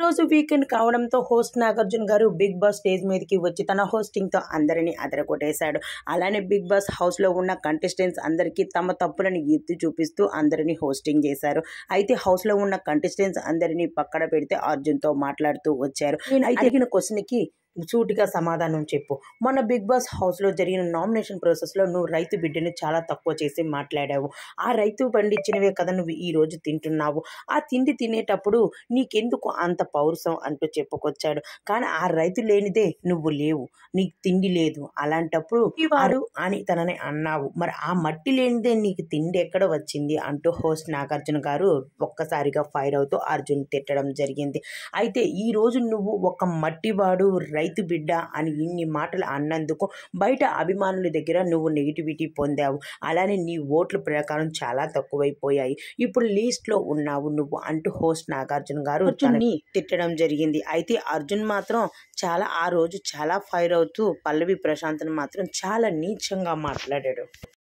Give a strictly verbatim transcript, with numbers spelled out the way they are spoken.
రోజు వీకెండ్ కావడంతో హోస్ట్ నాగార్జున గారు బిగ్ బాస్ స్టేజ్ మీదకి వచ్చి తన హోస్టింగ్ తో అందరినీ అదరగొట్టేశాడు. అలానే బిగ్ బాస్ హౌస్ లో ఉన్న కంటెస్టెంట్స్ అందరికీ తమ తప్పులను ఎత్తి చూపిస్తూ అందరినీ హోస్టింగ్ చేశారు. అయితే హౌస్ లో ఉన్న కంటెస్టెంట్స్ అందరినీ పక్కన పెడితే అర్జున్ తో మాట్లాడుతూ వచ్చారు. నేను అడిగిన క్వశ్చన్ కి సూటిగా సమాధానం చెప్పు. మొన్న బిగ్ బాస్ హౌస్లో జరిగిన నామినేషన్ ప్రాసెస్లో నువ్వు రైతు బిడ్డని చాలా తక్కువ చేసి మాట్లాడావు. ఆ రైతు పండించినవే కదా నువ్వు ఈ రోజు తింటున్నావు. ఆ తిండి తినేటప్పుడు నీకెందుకు అంత పౌరుషం అంటూ చెప్పుకొచ్చాడు. కానీ ఆ రైతు లేనిదే నువ్వు లేవు, నీకు తిండి లేదు. అలాంటప్పుడు వాడు అని తనని అన్నావు. మరి ఆ మట్టి లేనిదే నీకు తిండి ఎక్కడ వచ్చింది అంటూ హోస్ట్ నాగార్జున గారు ఒక్కసారిగా ఫైర్ అవుతూ అర్జున్ తిట్టడం జరిగింది. అయితే ఈ రోజు నువ్వు ఒక మట్టివాడు రైతు బిడ్డ అని ఇన్ని మాటలు అన్నందుకు బయట అభిమానుల దగ్గర నువ్వు నెగిటివిటీ పొందావు. అలానే నీ ఓట్ల ప్రకారం చాలా తక్కువైపోయాయి. ఇప్పుడు లీస్ట్ లో ఉన్నావు నువ్వు అంటూ హోస్ట్ నాగార్జున గారు తనని తిట్టడం జరిగింది. అయితే అర్జున్ మాత్రం చాలా ఆ రోజు చాలా ఫైర్ అవుతూ పల్లవి ప్రశాంత్ని మాత్రం చాలా నీచంగా మాట్లాడాడు.